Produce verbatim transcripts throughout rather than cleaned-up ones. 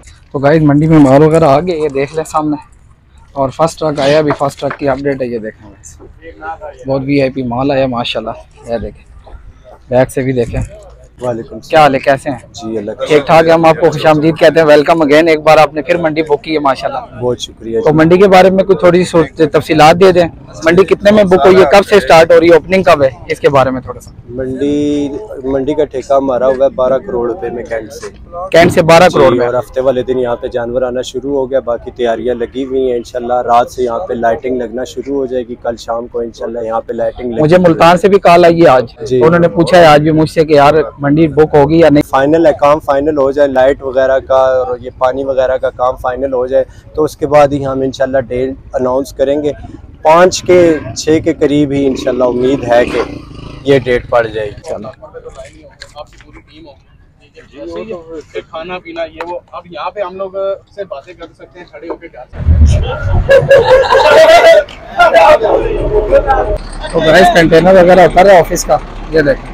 तो गाइस मंडी में माल वगैरह आ गए, ये देख लें सामने। और फर्स्ट ट्रक आया, अभी फर्स्ट ट्रक की अपडेट है, ये देखें गाइस। बहुत वीआईपी माल आया माशाल्लाह। ये देखें, बैग से भी देखें। वालेकुम, क्या हाल है, कैसे हैं? जी अल्लाह ठीक ठाक है। हम आपको खुशामदीद कहते हैं, वेलकम अगेन। एक बार आपने फिर मंडी बुक की है माशाल्लाह, बहुत शुक्रिया। तो मंडी के बारे में कुछ थोड़ी सी तफसीलात दे दें। मंडी कितने में बुक हुई है, कब से स्टार्ट हो रही है, ओपनिंग कब है, इसके बारे में थोड़ा सा। मंडी मंडी का ठेका हमारा हुआ है बारह करोड़ रुपए में कैंट से कैंट से बारह करोड़ में। और हफ्ते वाले दिन यहाँ पे जानवर आना शुरू हो गया, बाकी तैयारियां लगी हुई हैं। इंशाल्लाह रात से यहाँ पे लाइटिंग लगना शुरू हो जाएगी, कल शाम को इंशाल्लाह यहाँ पे लाइटिंग लगेगी। मुझे मुल्तान से भी कॉल आई है आज, तो उन्होंने पूछा है आज भी मुझसे कि यार मंडी बुक होगी या नहीं। फाइनल है, काम फाइनल हो जाए, लाइट वगैरह का और ये पानी वगैरह का काम फाइनल हो जाए तो उसके बाद ही हम इंशाल्लाह डेट अनाउंस करेंगे। पाँच के छः के करीब ही इंशाल्लाह उम्मीद है कि ये डेट पड़ जाएगी। चलो खाना पीना ये वो, अब यहाँ पे हम लोग से बातें कर सकते हैं, खड़े होकर जा तो गाइस कंटेनर वगैरह उतर है ऑफिस का, ये देखें।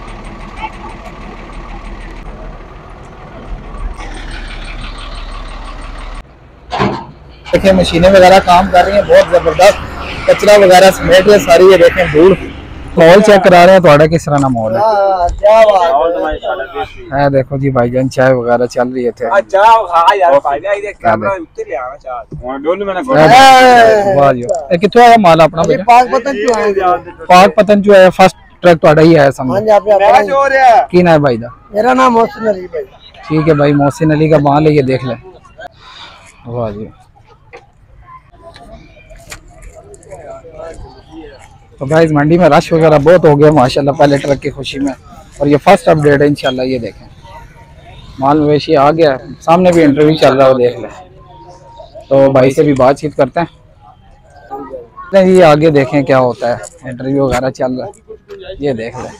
देखिए मशीनें वगैरह काम कर रही हैं, बहुत जबरदस्त। कचरा वगैरह समेट है सारी, ये देखें धूल। माहौल चेक करा रहे हैं, थोड़ा किस तरह ना माहौल है। देखो जी भाईजान चाय वगैरह चल रही है थे। कितना आया माल अपना? पाक पतन जो है फर्स्ट ट्रक थोड़ा ही है समझ। की ना है भाई दा? मेरा नाम मोहसिन अली भाई। ठीक है भाई, मोहसिन अली का माल है, ये देख ले। वाह जी। तो गाइस मंडी में रश वगैरह बहुत हो गया माशाल्लाह पहले ट्रक की खुशी में। और ये फर्स्ट अपडेट है इंशाल्लाह, ये देखें माल मवेशी आ गया। सामने भी इंटरव्यू चल रहा है, वो देख लें। तो भाई से भी बातचीत करते हैं, ये आगे देखें क्या होता है। इंटरव्यू वगैरह चल रहा है, ये देख लें।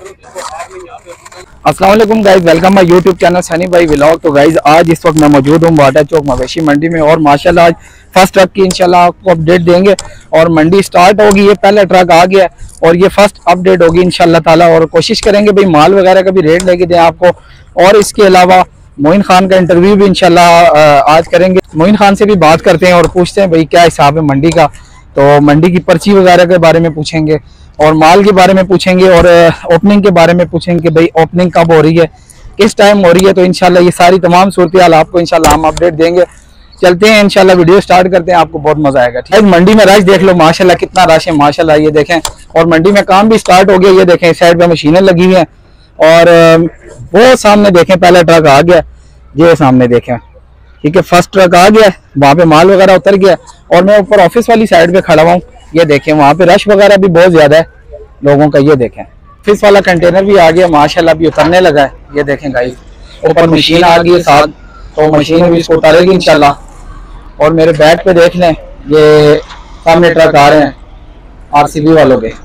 अस्सलाम वालेकुम guys, welcome my YouTube channel Sunny Bhai vlog. तो गाइस आज इस वक्त मैं मौजूद हूँ वाटा चौक मवेशी मंडी में, और माशाल्लाह आज फर्स्ट ट्रक की इंशाल्लाह आपको अपडेट देंगे। और मंडी स्टार्ट होगी, ये पहला ट्रक आ गया और ये फर्स्ट अपडेट होगी इंशाल्लाह ताला। और कोशिश करेंगे भाई माल वगैरह का भी रेट लेके दें आपको। और इसके अलावा मोइन खान का इंटरव्यू भी इंशाल्लाह आज करेंगे। मोइन खान से भी बात करते हैं और पूछते हैं भाई क्या हिसाब है मंडी का। तो मंडी की पर्ची वगैरह के बारे में पूछेंगे, और माल के बारे में पूछेंगे, और ओपनिंग के बारे में पूछेंगे कि भाई ओपनिंग कब हो रही है, किस टाइम हो रही है। तो इंशाल्लाह ये सारी तमाम सूरत हाल आपको इंशाल्लाह हम अपडेट देंगे। चलते हैं इंशाल्लाह, वीडियो स्टार्ट करते हैं, आपको बहुत मजा आएगा। ठीक है, मंडी में रश देख लो माशाल्लाह, कितना रश है माशाल्लाह, ये देखें। और मंडी में काम भी स्टार्ट हो गया, ये देखें साइड पे मशीनें लगी हुई हैं। और वो सामने देखें पहला ट्रक आ गया, ये सामने देखें। ठीक है, फर्स्ट ट्रक आ गया, वहाँ पे माल वगैरह उतर गया। और मैं ऊपर ऑफिस वाली साइड पे खड़ा हूँ, ये देखें वहाँ पे रश वगैरह भी बहुत ज्यादा है लोगों का। ये देखें ऑफिस वाला कंटेनर भी आ गया माशाल्लाह, भी उतरने लगा है। ये देखें गाइस, ऊपर मशीन आ गई है साथ, तो मशीन भी इसको उतारेगी इंशाल्लाह। और मेरे बैक पे देख लें, ये सामने ट्रक आ रहे हैं आरसीबी वालों के।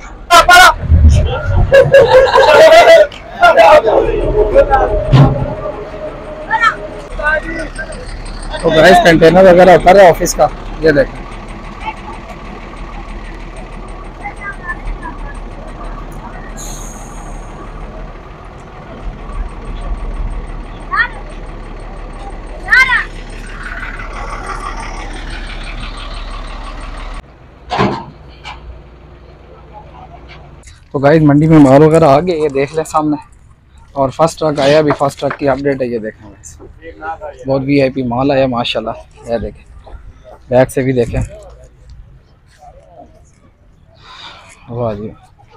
तो गाइस कंटेनर वगैरह उतर है ऑफिस का, ये देखें। तो गाइस मंडी में माल वगैरह आ गए, ये देख लें सामने। और फर्स्ट ट्रक आया, अभी फर्स्ट ट्रक की अपडेट है, ये देखें गाइस। बहुत वीआईपी माल आया माशाल्लाह, ये देखें। बैक से भी देखें। वाह जी।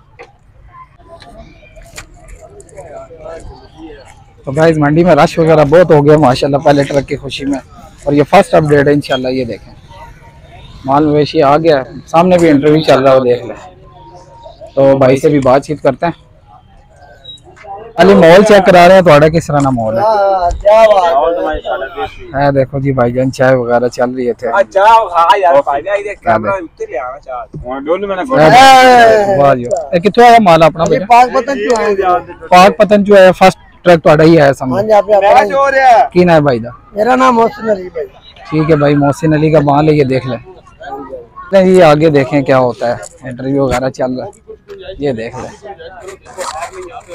तो गाइस मंडी में रश वगैरह बहुत हो गया माशाल्लाह पहले ट्रक की खुशी में। और ये फर्स्ट अपडेट है इंशाल्लाह, ये देखें माल मवेशी आ गया। सामने भी इंटरव्यू चल रहा है, वो देख लें। तो भाई से भी बातचीत करते हैं। अली माहौल चेक करा रहे हैं, थोड़ा किस तरह ना माहौल है। देखो जी भाईजान चाय वगैरह चल रही है थे। कितना आया माल अपना? पाक पतन जो है फर्स्ट ट्रक थोड़ा ही है समझ। की ना है भाई दा? मेरा नाम मोहसिन अली भाई। ठीक है भाई, मोहसिन अली का माल है, ये देख लें। ये आगे देखें क्या होता है, इंटरव्यू वगैरह चल रहा है, ये देख लें।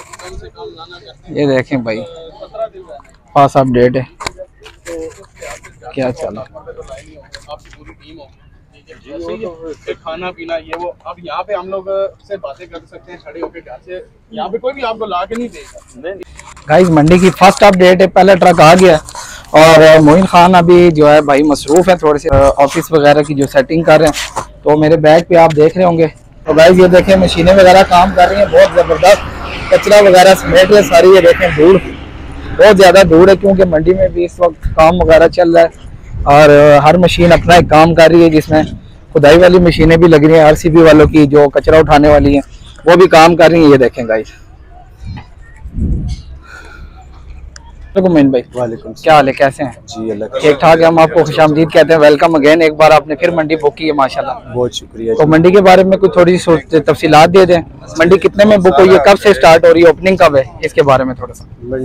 ये देखें भाई, पास अपडेट है। क्या चला आपकी पूरी टीम होगी, जैसे ही खाना पीना ये वो। अब यहाँ पे हम लोग से बातें कर सकते हैं खड़े होकर, घर से यहाँ पे कोई भी आपको ला के नहीं देगा। गाइस मंडी की फर्स्ट अपडेट है, पहला ट्रक आ गया और मोइन खान अभी जो है भाई मसरूफ है, थोड़े से ऑफिस वगैरह की जो सेटिंग कर रहे हैं। तो मेरे बैग पे आप देख रहे होंगे। तो गाइस ये देखें मशीनें वगैरह काम कर रही हैं, बहुत ज़बरदस्त कचरा वगैरह समेट रहे सारी। ये देखें धूल, बहुत ज़्यादा धूल है क्योंकि मंडी में भी इस वक्त काम वगैरह चल रहा है और हर मशीन अपना एक काम कर रही है, जिसमें खुदाई वाली मशीनें भी लग रही हैं, आरसीबी वालों की जो कचरा उठाने वाली हैं वो भी काम कर रही हैं। ये देखें गाइस। मोइन भाई वालेकुम क्या हाल है, कैसे हैं? जी अल्लाह ठीक ठाक है। हम आपको खुशामदीद कहते हैं, वेलकम अगेन। एक बार आपने फिर मंडी बुक की है माशाल्लाह, बहुत शुक्रिया। तो मंडी के बारे में कुछ थोड़ी सी तफसीलात दे दें। मंडी कितने में बुक हुई है, कब से स्टार्ट हो रही है, ओपनिंग कब है, इसके बारे में थोड़ा सा।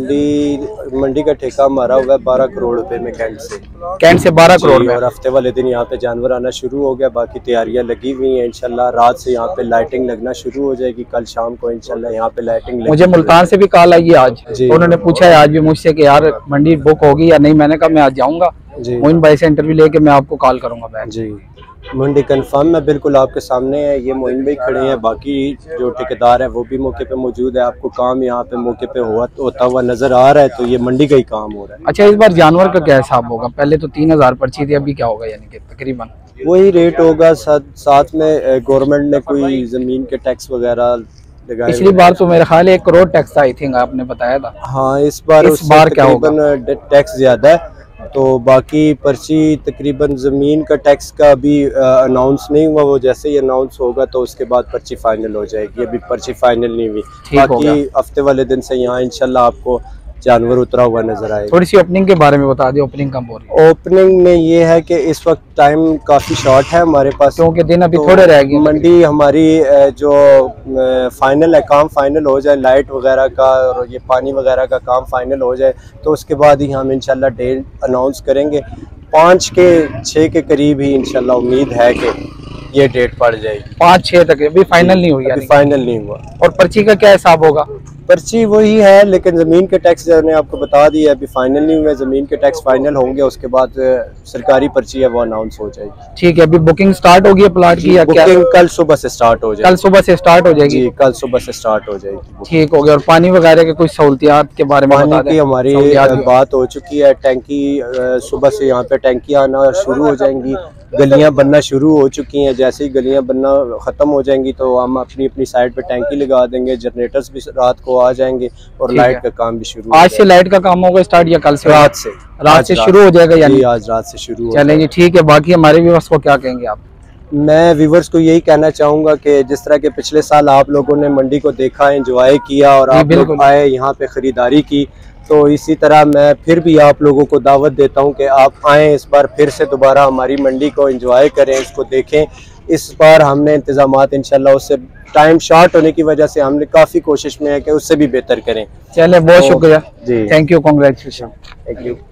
मंडी मंडी का ठेका हमारा हुआ है बारह करोड़ रुपए में कैंट से कैंट से बारह करोड़ में, और हफ्ते वाले दिन यहाँ पे जानवर आना शुरू हो गया। बाकी तैयारियां लगी हुई हैं, इंशाल्लाह रात से यहाँ पे लाइटिंग लगना शुरू हो जाएगी। कल शाम को इंशाल्लाह यहाँ पे लाइटिंग। मुझे मुल्तान से भी कॉल आई है आज, तो उन्होंने पूछा है आज भी मुझसे कि यार मंडी बुक होगी या नहीं। मैंने कहा मैं आज जाऊंगा, मोइन भाई से इंटरव्यू लेके मैं आपको कॉल करूंगा बैक। जी मंडी कंफर्म है, बिल्कुल आपके सामने है। ये मोइन भाई खड़े हैं, बाकी जो ठेकेदार है वो भी मौके पे मौजूद है। आपको काम यहाँ पे मौके पे हुआ होता हुआ नजर आ रहा है, तो ये मंडी का ही काम हो रहा है। अच्छा, इस बार जानवर का क्या हिसाब होगा? पहले तो तीन हजार पर्ची थी, अभी क्या होगा? यानी कि तकरीबन वही रेट होगा। साथ, साथ में गवर्नमेंट ने कोई जमीन के टैक्स वगैरह लगाए। पिछली बार तो मेरा ख्याल है एक करोड़ टैक्स आई थी, आपने बताया था। हाँ, इस बार इस बार क्या होगा? टैक्स ज्यादा है, तो बाकी पर्ची तकरीबन ज़मीन का टैक्स का अभी अनाउंस नहीं हुआ। वो जैसे ही अनाउंस होगा तो उसके बाद पर्ची फाइनल हो जाएगी। अभी पर्ची फाइनल नहीं हुई, बाकी हफ्ते वाले दिन से यहाँ इंशाल्लाह आपको जानवर उतरा हुआ नजर आएगा। थोड़ी सी ओपनिंग के बारे में बता दें, ओपनिंग कब हो रही है? ओपनिंग में ये है कि इस वक्त टाइम काफ़ी शॉर्ट है हमारे पास, क्योंकि दिन अभी तो थोड़े रह गए। मंडी हमारी जो फाइनल है, काम फाइनल हो जाए, लाइट वगैरह का और ये पानी वगैरह का काम फाइनल हो जाए, तो उसके बाद ही हम इंशाल्लाह डेट अनाउंस करेंगे। पाँच के छः के करीब ही इंशाल्लाह उम्मीद है कि ये डेट पड़ जाएगी। पाँच छः तक अभी फाइनल नहीं हुई? अभी फाइनल नहीं हुआ। और पर्ची का क्या हिसाब होगा? पर्ची वही है, लेकिन ज़मीन के टैक्स मैंने आपको बता दिया, अभी फाइनल नहीं हुआ। ज़मीन के टैक्स फाइनल होंगे, उसके बाद सरकारी पर्ची है वो अनाउंस हो जाएगी। ठीक है, अभी बुकिंग स्टार्ट होगी प्लाट की या क्या? बुकिंग कल सुबह से स्टार्ट हो जाएगी। कल सुबह से स्टार्ट हो जाएगी? जी, कल सुबह से स्टार्ट हो जाएगी। ठीक हो गया। और पानी वगैरह के कुछ सहूलियात के बारे में बता दें। की हमारी बात हो चुकी है, टैंकी सुबह से यहाँ पे टैंकी आना शुरू हो जाएंगी, गलियां बनना शुरू हो चुकी हैं। जैसे ही गलियां बनना ख़त्म हो जाएंगी तो हम अपनी अपनी साइड पे टैंकी लगा देंगे। जनरेटर्स भी रात को आ जाएंगे और लाइट का काम भी शुरू। आज से लाइट का काम होगा स्टार्ट या कल से? रात से रात से शुरू हो जाएगा यानी? आज रात से शुरू। चलेंगे, ठीक है। बाकी हमारे व्यूअर्स को क्या कहेंगे आप? मैं व्यूअर्स को यही कहना चाहूँगा कि जिस तरह के पिछले साल आप लोगों ने मंडी को देखा, एंजॉय किया और आप लोग आए यहाँ पे ख़रीदारी की, तो इसी तरह मैं फिर भी आप लोगों को दावत देता हूँ कि आप आएँ इस बार फिर से दोबारा हमारी मंडी को एंजॉय करें, इसको देखें। इस बार हमने इंतजामात इंशाल्लाह, उससे टाइम शॉर्ट होने की वजह से हमने काफ़ी कोशिश में है कि उससे भी बेहतर करें। चले, बहुत तो, शुक्रिया जी, thank you, congratulation. Thank you.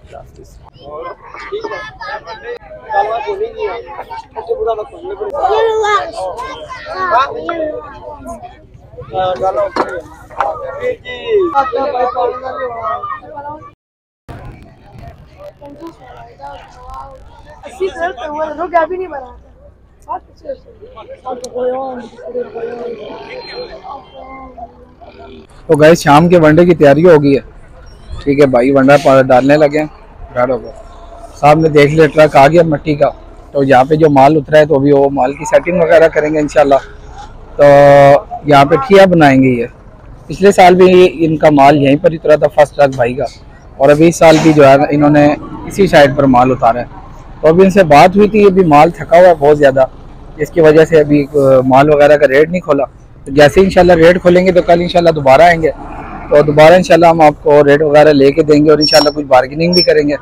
तो गए शाम के वनडे की तैयारी हो गई है। ठीक है भाई, वनडा डालने लगे हैं। साहब ने देख लिया, ट्रक आ गया मिट्टी का, तो यहाँ पे जो माल उतरा है तो अभी वो माल की सेटिंग वगैरह करेंगे इंशाल्लाह। तो यहाँ पे ठिया बनाएंगे। ये पिछले साल भी इनका माल यहीं पर उतरा था, फर्स्ट ट्रक भाई का, और अभी इस साल भी जो है इन्होंने इसी साइड पर माल उतारा है। तो अभी इनसे बात हुई थी, अभी माल थका हुआ है बहुत ज़्यादा, इसकी वजह से अभी माल वगैरह का रेट नहीं खोला। तो जैसे इंशाल्लाह रेट खोलेंगे तो कल इंशाल्लाह दोबारा आएंगे, तो दोबारा इंशाल्लाह हम आपको रेट वगैरह लेके देंगे और इंशाल्लाह कुछ बार्गेनिंग भी करेंगे।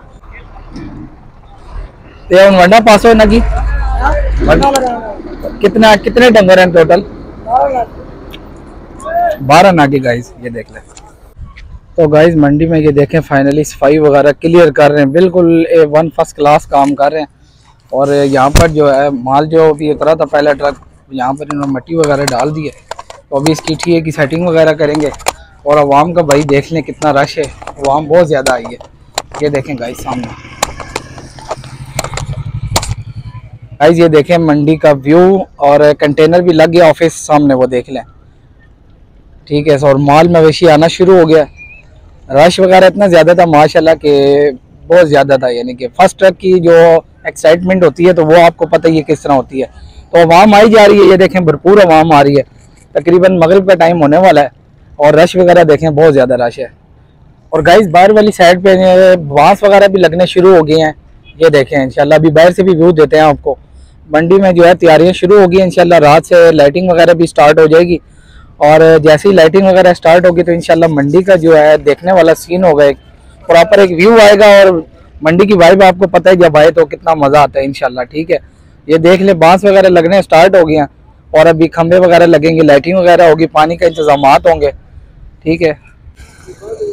तो वंडा पास हो ना की कितना कितने डंगर हैं टोटल? बारह नागे गाइस, ये देख लें। तो गाइस मंडी में ये देखें फाइनली सफाई वगैरह क्लियर कर रहे हैं, बिल्कुल ए वन फर्स्ट क्लास काम कर रहे हैं। और यहाँ पर जो है माल जो भी उतरा था पहला ट्रक, यहाँ पर इन्होंने मिट्टी वगैरह डाल दी है। तो अभी इसकी ठिए की सेटिंग वगैरह करेंगे। और अवाम का भाई देख लें कितना रश है, अवाम बहुत ज़्यादा आई है। ये देखें गाइस सामने। गाइस ये देखें मंडी का व्यू, और कंटेनर भी लग गया ऑफिस सामने, वो देख लें। ठीक है, और माल मवेशी आना शुरू हो गया। रश वगैरह इतना ज़्यादा था माशाल्लाह कि बहुत ज़्यादा था, यानी कि फर्स्ट ट्रक की जो एक्साइटमेंट होती है तो वो आपको पता ही है किस तरह होती है। तो अवाम आई जा रही है, ये देखें भरपूर अवाम आ रही है। तकरीबन मगरिब का टाइम होने वाला है और रश वगैरह देखें बहुत ज़्यादा रश है। और गाइस बाहर वाली साइड पे बांस वगैरह भी लगने शुरू हो गए हैं, ये देखें। इंशाल्लाह अभी बाहर से भी व्यू देते हैं आपको। मंडी में जो है तैयारियां शुरू हो गई हैं, इंशाल्लाह रात से लाइटिंग वगैरह भी स्टार्ट हो जाएगी। और जैसे ही लाइटिंग वगैरह स्टार्ट होगी तो इंशाल्लाह मंडी का जो है देखने वाला सीन होगा, एक प्रॉपर एक व्यू आएगा। और मंडी की वाइब आपको पता है जब आए तो कितना मज़ा आता है इंशाल्लाह। ठीक है, ये देख ले बांस वगैरह लगने स्टार्ट हो गए हैं और अभी खंबे वगैरह लगेंगे, लाइटिंग वगैरह होगी, पानी का इंतजाम होंगे। ठीक है।